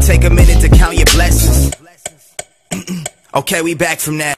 Take a minute to count your blessings. Okay, we back from that.